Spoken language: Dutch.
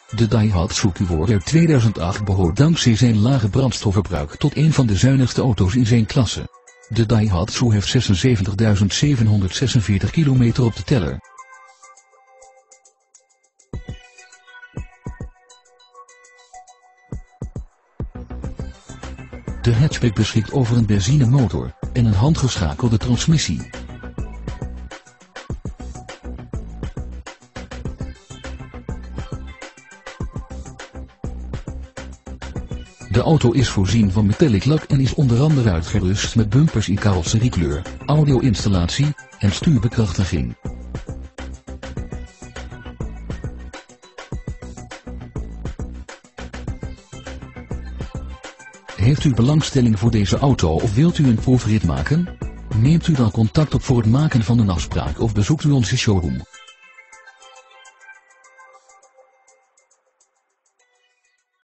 De Daihatsu Q4 uit 2008 behoort dankzij zijn lage brandstofverbruik tot een van de zuinigste auto's in zijn klasse. De Daihatsu heeft 76.746 kilometer op de teller. De hatchback beschikt over een benzinemotor en een handgeschakelde transmissie. De auto is voorzien van metallic lak en is onder andere uitgerust met bumpers in carrosseriekleur, audio-installatie en stuurbekrachtiging. Heeft u belangstelling voor deze auto of wilt u een proefrit maken? Neemt u dan contact op voor het maken van een afspraak of bezoekt u onze showroom.